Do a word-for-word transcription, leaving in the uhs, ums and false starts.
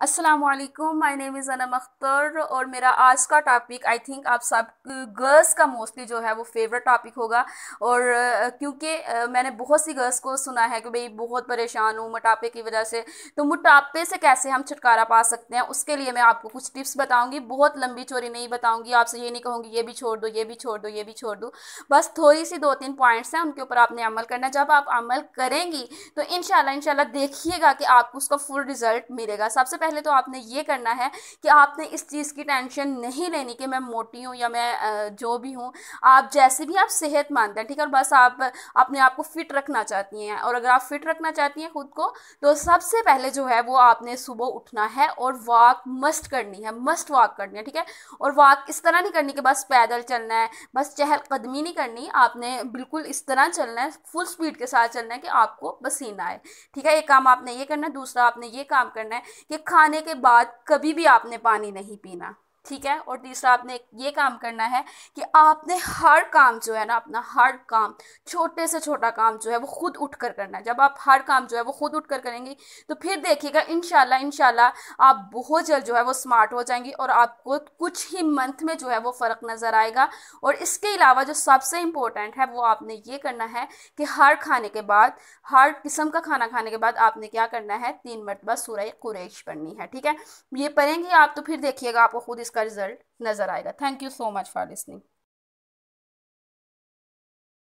अस्सलामुअलैकुम, my name is Anam Akhtar और मेरा आज का टॉपिक आई थिंक आप सब गर्ल्स का मोस्टली जो है वो फेवरेट टॉपिक होगा। और अ, क्योंकि अ, मैंने बहुत सी गर्ल्स को सुना है कि भाई बहुत परेशान हूँ मोटापे की वजह से। तो मोटापे से कैसे हम छुटकारा पा सकते हैं, उसके लिए मैं आपको कुछ टिप्स बताऊंगी। बहुत लंबी चौड़ी नहीं बताऊंगी, आपसे ये नहीं कहूँगी ये भी छोड़ दो ये भी छोड़ दो ये भी छोड़ दो। बस थोड़ी सी दो तीन पॉइंट्स हैं, उनके ऊपर आपने अमल करना है। जब आप अमल करेंगी तो इंशाल्लाह इंशाल्लाह देखिएगा कि आपको उसका फुल रिजल्ट मिलेगा। सबसे पहले तो आपने ये करना है कि आपने इस चीज़ की टेंशन नहीं लेनी कि मैं मोटी हूँ या मैं अ, जो भी हूँ। आप जैसे भी आप सेहतमंद हैं, ठीक है, और बस आप अपने आप को फिट रखना चाहती हैं। और अगर आप फिट रखना चाहती हैं खुद को, तो सबसे पहले जो है वो आपने सुबह उठना है और वॉक मस्ट करनी है, मस्ट वॉक करनी है, ठीक है। और वॉक इस तरह नहीं करनी कि बस पैदल चलना है, बस चहलकदमी नहीं करनी, आपने बिल्कुल इस तरह चलना है, फुल स्पीड के साथ चलना है कि आपको पसीना आए, ठीक है। एक काम आपने ये करना है। दूसरा आपने ये काम करना है कि खाने के बाद कभी भी आपने पानी नहीं पीना, ठीक है। और तीसरा आपने ये काम करना है कि आपने हर काम जो है ना, अपना हर काम, छोटे से छोटा काम जो है वो खुद उठ कर करना है। जब आप हर काम जो है वो खुद उठ कर करेंगे तो फिर देखिएगा इंशाल्लाह इंशाल्लाह आप बहुत जल्द जो है वो स्मार्ट हो जाएंगी और आपको कुछ ही मंथ में जो है वो फ़र्क नज़र आएगा। और इसके अलावा जो सबसे इम्पोर्टेंट है वो आपने ये करना है कि हर खाने के बाद, हर किस्म का खाना खाने के बाद आपने क्या करना है, तीन मरतबा सूरह कुरैश पढ़नी है, ठीक है। ये पढ़ेंगे आप तो फिर देखिएगा आपको खुद इसका रिजल्ट नज़र आएगा। Thank you so much for listening.